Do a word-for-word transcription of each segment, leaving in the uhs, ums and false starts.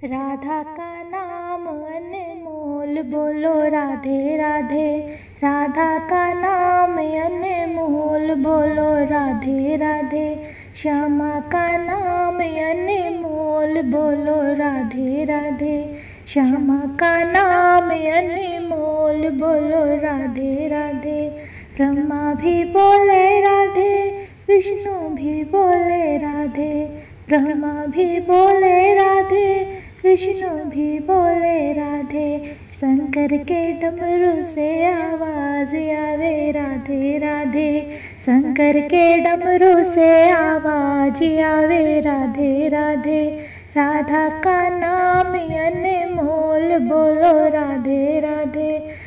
राधा का नाम अनमोल बोलो राधे राधे। राधा का नाम अनमोल बोलो राधे राधे। श्यामा का नाम अनमोल बोलो राधे राधे। श्यामा का नाम अनमोल बोलो राधे राधे। ब्रह्मा भी बोले राधे, विष्णु भी बोले राधे। ब्रह्मा भी बोले राधे, विष्णु भी बोले राधे। शंकर के डमरू से आवाज आवे राधे राधे। शंकर के डमरू से आवाज आवे राधे राधे। राधा का नाम अनमोल बोलो राधे राधे।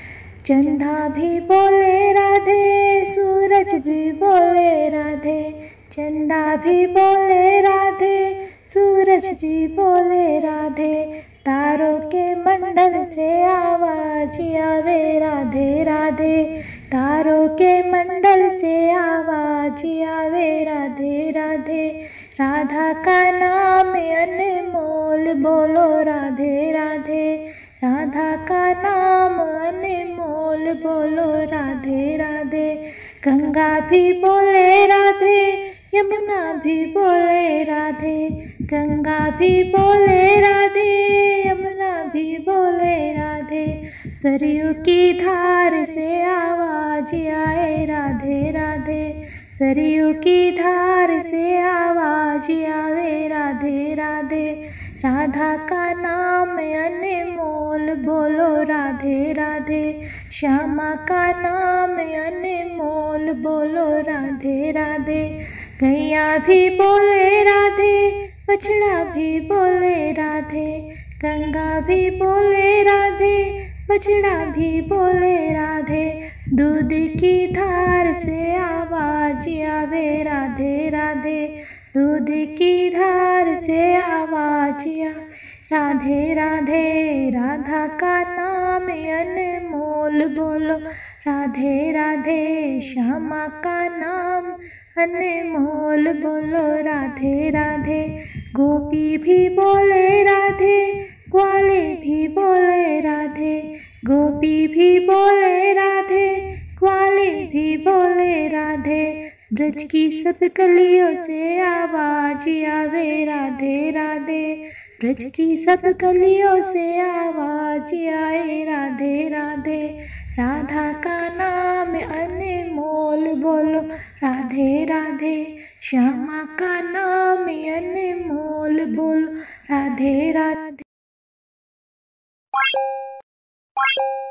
चंदा भी बोले राधे, सूरज भी बोले राधे। चंदा भी बोले राधे, सूरज भी बोले राधे। तारों के मंडल से आवाज आवे राधे राधे। तारों के मंडल से आवाज आवे राधे राधे। राधा का नाम अनमोल बोलो राधे राधे। राधा का नाम अनमोल बोलो राधे राधे। गंगा भी बोले राधे, यमुना भी बोले राधे। गंगा भी बोले राधे, यमुना भी बोले राधे। सरयू की धार से आवाज आए राधे राधे। सरयू की धार से आवाज आवे राधे राधे। राधा का नाम अनमोल बोलो राधे राधे। श्यामा का नाम अनमोल बोलो राधे राधे। गैया भी बोले राधे, बछड़ा भी बोले राधे। गंगा भी बोले राधे, बछड़ा भी बोले राधे। दूध की धार से आवाज आवे राधे राधे। दूध की धार से आवाज आ राधे राधे। राधा का नाम अनमोल बोलो राधे राधे। श्यामा का नाम अनमोल बोलो राधे राधे। गोपी भी बोले राधे, ग्वाले भी बोले राधे। गोपी भी बोले राधे, ग्वाले भी बोले राधे। ब्रज की सब कलियों से आवाज आवे राधे राधे। ब्रज की सब कलियों से आवाज आए राधे राधे। राधा का नाम अनमोल बोलो राधे राधे। श्यामा का नाम अनमोल बोलो राधे राधे।